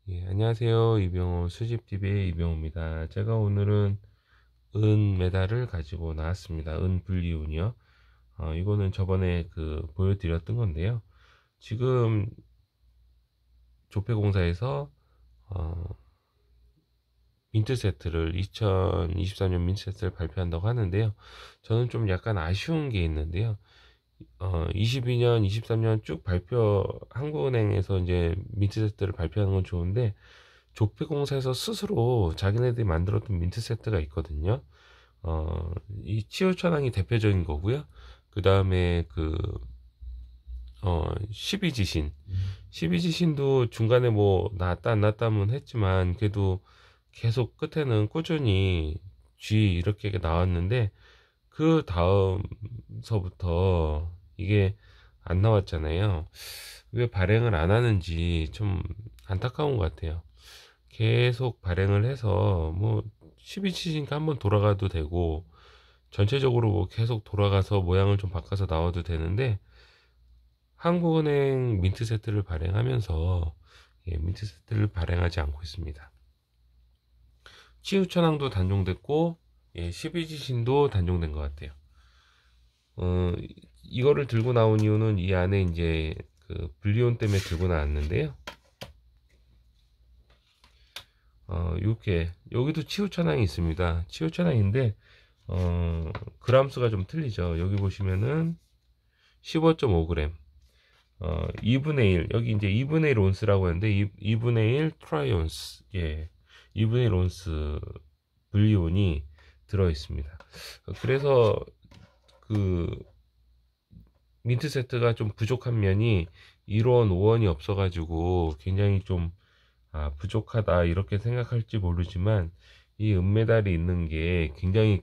예, 안녕하세요. 이병호 수집TV의 이병호입니다. 제가 오늘은 은 메달을 가지고 나왔습니다. 은 분리운이요. 이거는 저번에 보여드렸던 건데요. 지금 조폐공사에서 어, 민트 세트를 2023년 민트 세트를 발표한다고 하는데요. 저는 좀 약간 아쉬운 게 있는데요. 22년, 23년 쭉 한국은행에서 이제 민트 세트를 발표하는 건 좋은데 조폐공사에서 스스로 자기네들이 만들었던 민트 세트가 있거든요. 이 치우천왕이 대표적인 거고요. 그 다음에 12지신. 12지신도 중간에 뭐, 나왔다, 안 나왔다면 했지만, 그래도 계속 끝에는 꾸준히 G 이렇게 나왔는데, 그 다음서부터 이게 안 나왔잖아요. 왜 발행을 안 하는지 좀 안타까운 것 같아요. 계속 발행을 해서 뭐 12치니까 한번 돌아가도 되고 전체적으로 뭐 계속 돌아가서 모양을 좀 바꿔서 나와도 되는데 한국은행 민트 세트를 발행하면서 민트 세트를 발행하지 않고 있습니다. 치우천왕도 단종됐고 12지신도 단종된 것 같아요. 어, 이거를 들고 나온 이유는 이 안에 이제 분리온 때문에 들고 나왔는데요. 이렇게 여기도 치우천왕이 있습니다. 치우천왕인데 그람수가 좀 틀리죠. 여기 보시면은 15.5g 2분의 1 여기 이제 2분의 1 온스라고 하는데 2분의 1 트라이온스 2분의 1 온스 분리온이 들어 있습니다. 그래서 그 민트 세트가 좀 부족한 면이 1원, 5원이 없어가지고 굉장히 좀 부족하다 이렇게 생각할지 모르지만 이 은메달이 있는 게 굉장히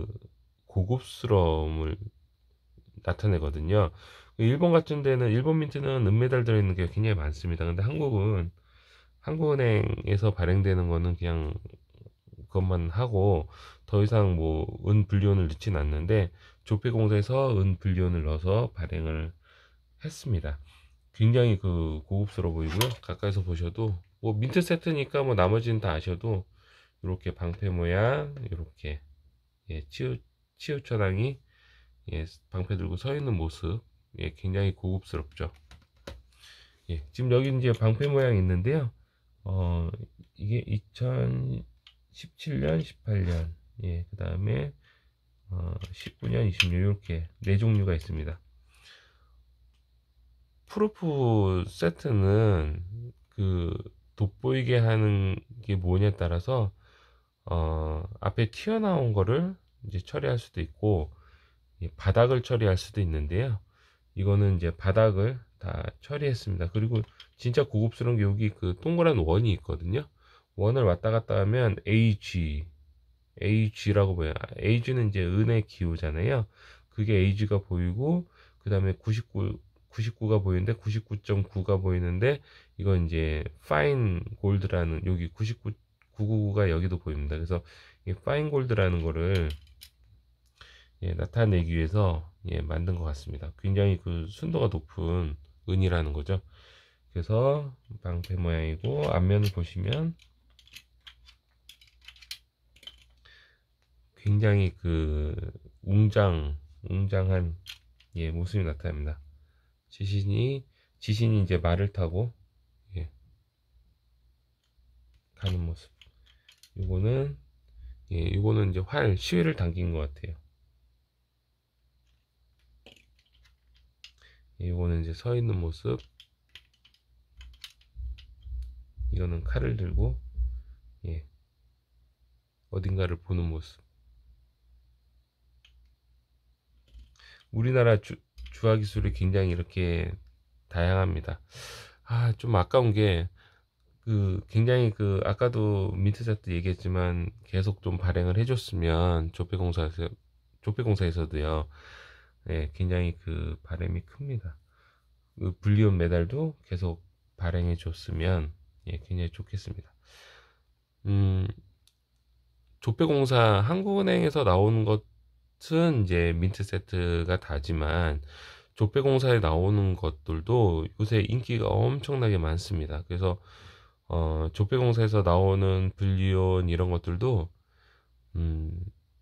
고급스러움을 나타내거든요. 일본 같은 데는 일본 민트는 은메달 들어있는 게 굉장히 많습니다. 근데 한국은 한국은행에서 발행되는 거는 그냥 그것만 하고 더 이상 뭐 은 불리온을 넣진 않는데 조폐공사에서 은 불리온을 넣어서 발행을 했습니다. 굉장히 고급스러워 보이고요. 가까이서 보셔도 뭐 민트 세트니까 뭐 나머지는 다 아셔도 이렇게 방패 모양 이렇게 치우쳐당이 방패 들고 서 있는 모습 굉장히 고급스럽죠. 지금 여기 이제 방패 모양이 있는데요. 이게 2017년, 18년, 그 다음에 19년, 20년 이렇게 네 종류가 있습니다. 프루프 세트는 돋보이게 하는 게 뭐냐에 따라서 앞에 튀어나온 거를 이제 처리할 수도 있고 바닥을 처리할 수도 있는데요. 이거는 이제 바닥을 다 처리했습니다. 그리고 진짜 고급스러운 게 여기 동그란 원이 있거든요. 원을 왔다 갔다 하면 AG라고 보여요. AG는 이제 은의 기호잖아요. 그게 AG가 보이고 그 다음에 99가 보이는데 99.9가 보이는데 이건 이제 파인 골드라는 여기 999가 여기도 보입니다. 그래서 이 파인 골드라는 거를 나타내기 위해서 만든 것 같습니다. 굉장히 순도가 높은 은이라는 거죠. 그래서 방패 모양이고 앞면을 보시면 굉장히 웅장한 모습이 나타납니다. 지신이 이제 말을 타고 가는 모습. 이거는 이제 시위를 당긴 것 같아요. 이거는 이제 서 있는 모습. 이거는 칼을 들고 어딘가를 보는 모습. 우리나라 주화 기술이 굉장히 이렇게 다양합니다. 좀 아까운 게 굉장히 아까도 민트세트 얘기했지만 계속 좀 발행을 해줬으면 조폐공사에서도요. 굉장히 바람이 큽니다. 불리온 메달도 계속 발행해 줬으면 굉장히 좋겠습니다. 조폐공사 한국은행에서 나오는 것은 이제 민트 세트가 다지만 조폐공사에 나오는 것들도 요새 인기가 엄청나게 많습니다. 그래서 조폐공사에서 나오는 불리온 이런 것들도 음,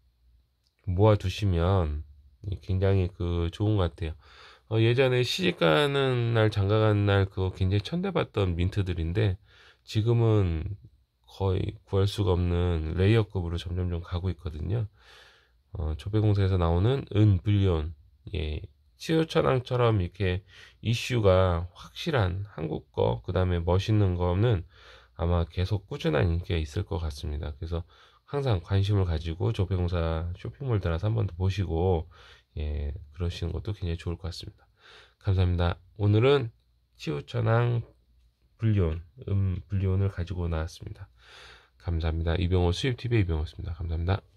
모아두시면 굉장히 그 좋은 것 같아요. 예전에 시집가는 날 장가가는 날 그거 굉장히 천대받던 민트들인데 지금은 거의 구할 수가 없는 레이어급으로 점점점 가고 있거든요. 조폐공사에서 나오는 불리온, 예, 치유천왕처럼 이렇게 이슈가 확실한 한국 거, 그 다음에 멋있는 거는 아마 계속 꾸준한 인기가 있을 것 같습니다. 그래서 항상 관심을 가지고 조폐공사 쇼핑몰 들어서 한번 더 보시고, 예, 그러시는 것도 굉장히 좋을 것 같습니다. 감사합니다. 오늘은 치유천왕 불리온, 불리온을 가지고 나왔습니다. 감사합니다. 이병호 수입TV의 이병호였습니다. 감사합니다.